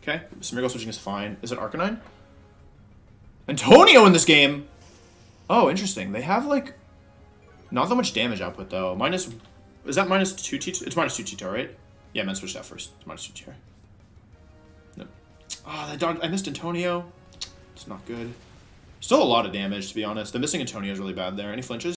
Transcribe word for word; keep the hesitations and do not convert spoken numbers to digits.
Okay, Smeargle switching is fine. Is it Arcanine? Antonio in this game! Oh, interesting. They have, like, not that much damage output, though. Minus... Is that minus two T? It's minus two T, right? Yeah, man, switch that first. It's minus two T. No. Oh, that dog... I missed Antonio. It's not good. Still a lot of damage, to be honest. The missing Antonio is really bad there. Any flinches?